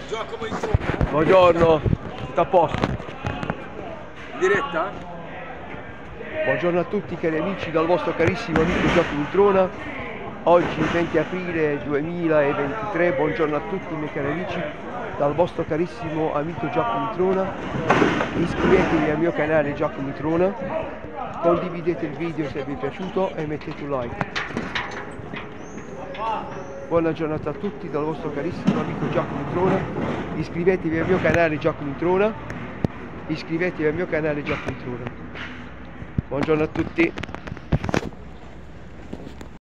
Giacomo Introna. Buongiorno, tutto a posto? In diretta? Buongiorno a tutti cari amici dal vostro carissimo amico Giacomo Introna. Oggi 20 aprile 2023, buongiorno a tutti miei cari amici dal vostro carissimo amico Giacomo Introna. Iscrivetevi al mio canale Giacomo Introna, condividete il video se vi è piaciuto e mettete un like. Buona giornata a tutti dal vostro carissimo amico Giacomo Introna. Iscrivetevi al mio canale Giacomo Introna. Iscrivetevi al mio canale Giacomo Introna. Buongiorno a tutti.